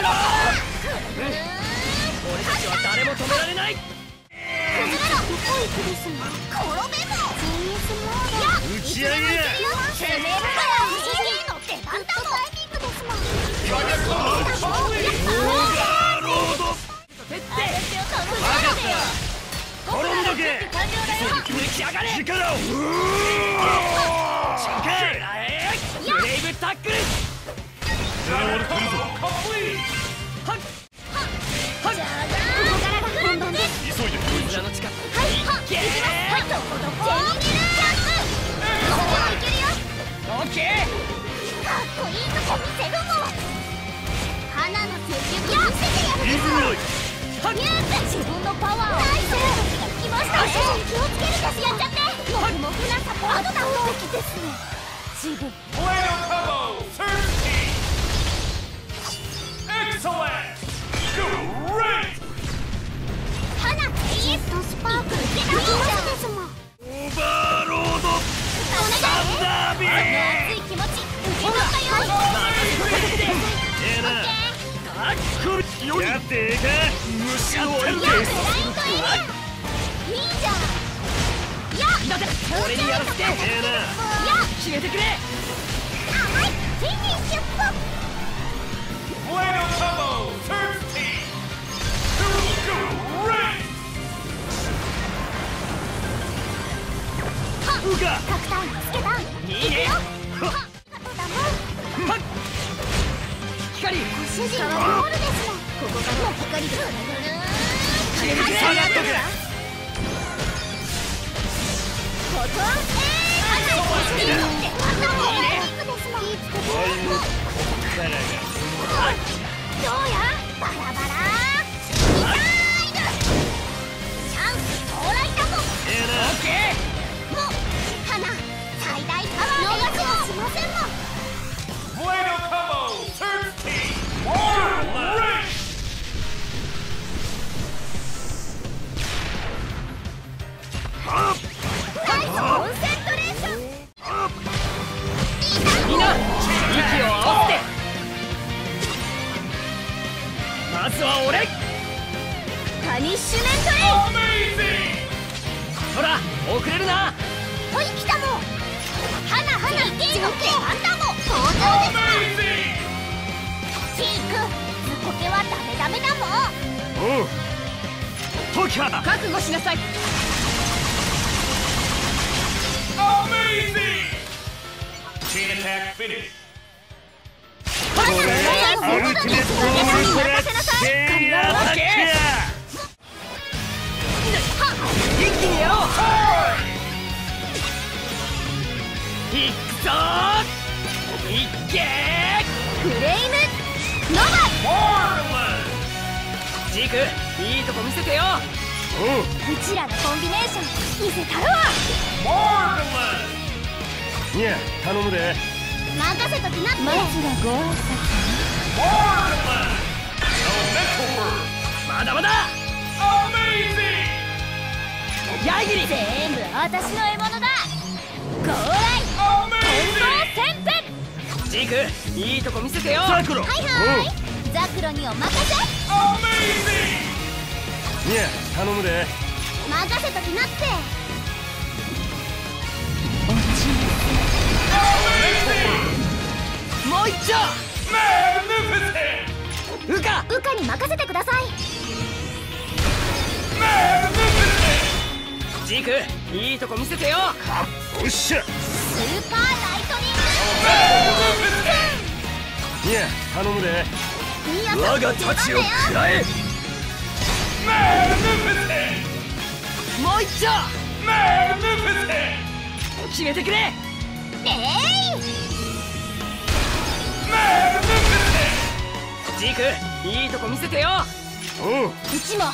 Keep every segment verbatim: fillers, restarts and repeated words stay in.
俺たちは誰も止められない。 崩れろ。どこ行くですも転べもいや打ち上げや。 てめえらは不思議の出番だもん。タイミングですもん。 オーバーロード。徹底。分かった。転んどけ。抜き上がれ。力を。しっかり。ブレイブタックル。はっ。はっ。急いで水の力。はいはい。いけー。はいとこどこ。ジェニーキャップ。ここはいけるよ。オッケー。かっこいいとこ見せるもん。花の積極見せてやる。リズムよい。はっ。自分のパワーを見せる時が来ましたね。気をつけるですやっちゃって。もふもふなサポートだ。完璧ですね。自分。 プレーのカボー。Excellent! Great! 花 エーエス とスパークルゲタミーですもん。 オーバーロード。サンダービー。 熱い気持ち受け取ったよ。 ええな。タックル。やってええか。虫を追いて。 いいじゃん。いや。 俺にやらせて。ええな。 いや。 決めてくれ。 甘い。フィニッシュポップ。 Bueno combo, thirteen, great. うか。 角タイムつけた。 いいね。 はっ。 はっ。光。 主人はゴールですもん。ここからの光です。 決めてくれ。下がっとく。 コトン。ええ。主人の出番だもん。いいね。いいつけて。もう。 からが。 どうやバラバラミサイルチャンス到来だもん。 ええな。オッケー。もう花最大パワーで逃しもしませんもん。 Bueno combo, thirteen, great. ナイスコンセントレーション。 みんな息を合わせて。まずは俺。 パニッシュメントレイ。 ほら遅れるな。 ほい来たもん。花花いけいの出番だもん。登場ですわ。チークズコケはダメダメだもん。 おう。トキハ覚悟しなさい。 Amazing! Chain attack finish. アルティメットボールコレ任せなさい。 オッケー。一気にやろう。いくぞー。いっけー。 フレームノバ。 ジークいいとこ見せてよ。 おう。 うちらのコンビネーション見せたるわ。 いや頼むで。 任せときなって。まずはご挨拶。 まだまだ。ヤギリ全部私の獲物だ。ゴーライ混合旋風。 ジークいいとこ見せてよ。ザクロ。 はいはい。ザクロにお任せ。 いや頼むで。 任せときなって。 もう一丁。ウカウカに任せてください。 ジークいいとこ見せてよ。 おっしゃ。 スーパーライトニング。 いや頼むで。 我が太刀を食らえ。もう一丁。決めてくれ。 えい。 ジークいいとこ見せてよ。 おう。 うちも。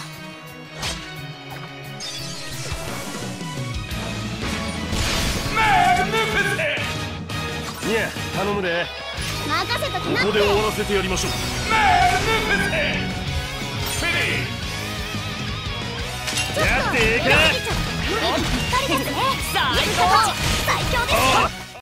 いや頼むで。 任せときなって。 ここで終わらせてやりましょう。 やってええか。